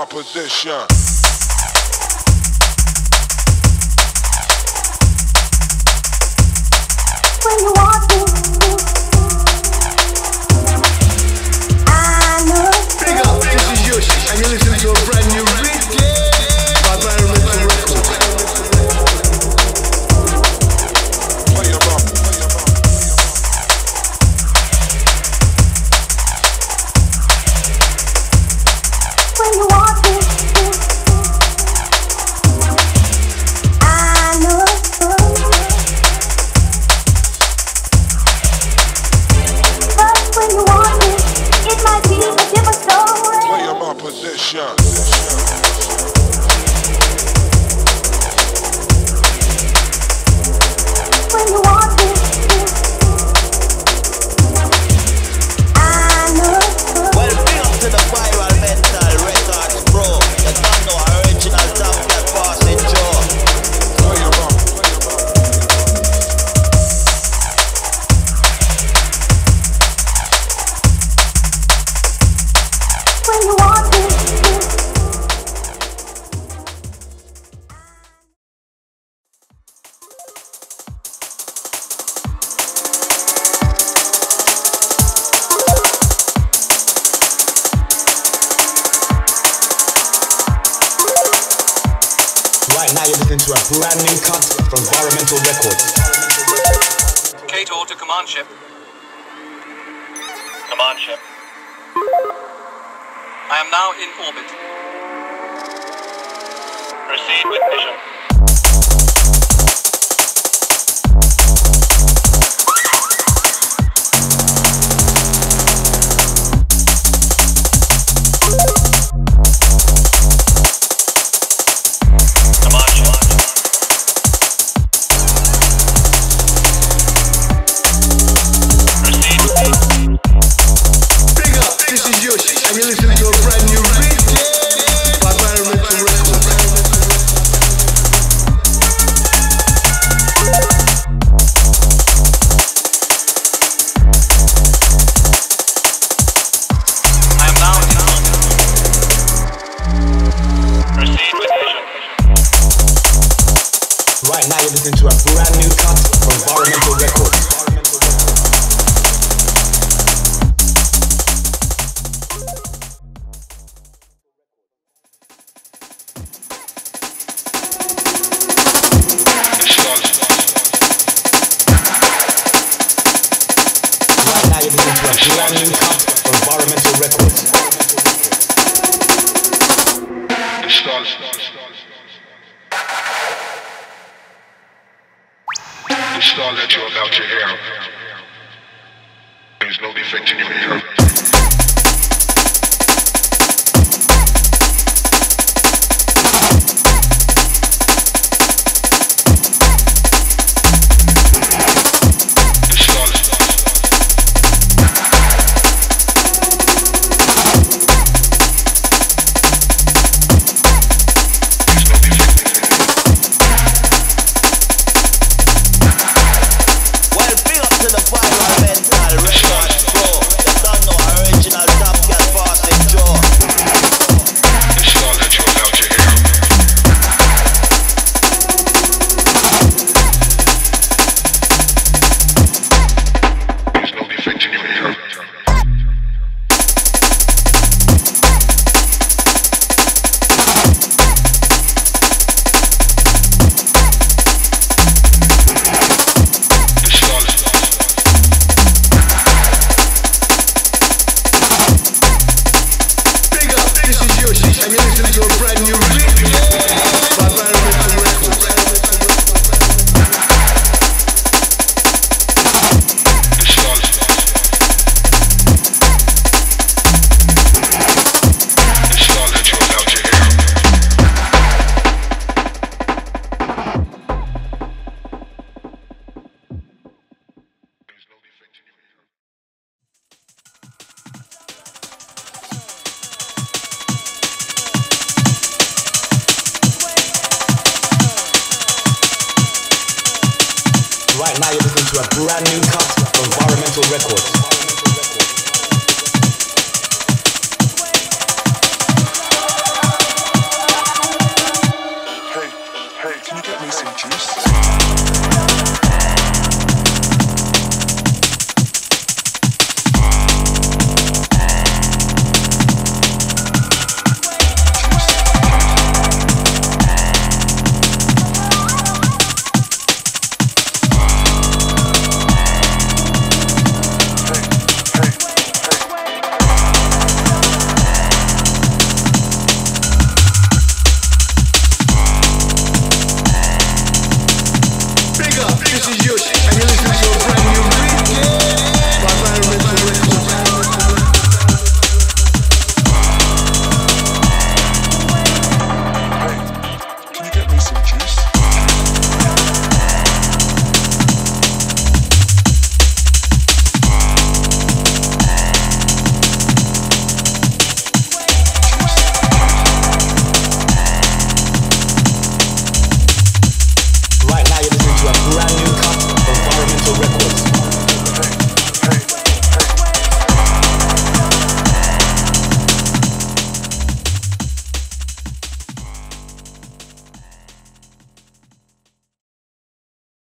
my position. When you want to, I know. Big up, this is Yoshi, and you're listening to a brand new Ricky by Environmental Records. Play 'em up. When you want to, I know. But when you want to, it might be a different story. Play 'em my position. When you want to, I know. Well, big up to the Environmental Records, bro. You don't know original top that passing jaw. Play 'em up. When you want to. Right now you're listening to a brand new cut from Environmental Records. Kato to command ship. Command ship. I am now in orbit. Proceed with mission. Command ship. Proceed with mission. Big up, this is Yoshi, and you're listening to a brand new Ricky by Environmental Records. I am now in orbit. Proceed with mission. Right now you're listening to a brand new cut from Environmental Records. Right now you're listening to a brand new cut from Environmental Records. The style that you're about to hear. There's no defect in your ear. Well, big up to the Environmental Records, bro. You don't know original top that passing jaw. The style that you're about to hear. There's no defect in your ear. Big up, this is Yoshi, and you're listening to a brand new Ricky by Environmental Records. The style that you're about to hear. There's no defect in your ear. Right now you're listening to a brand new cut from Environmental Records.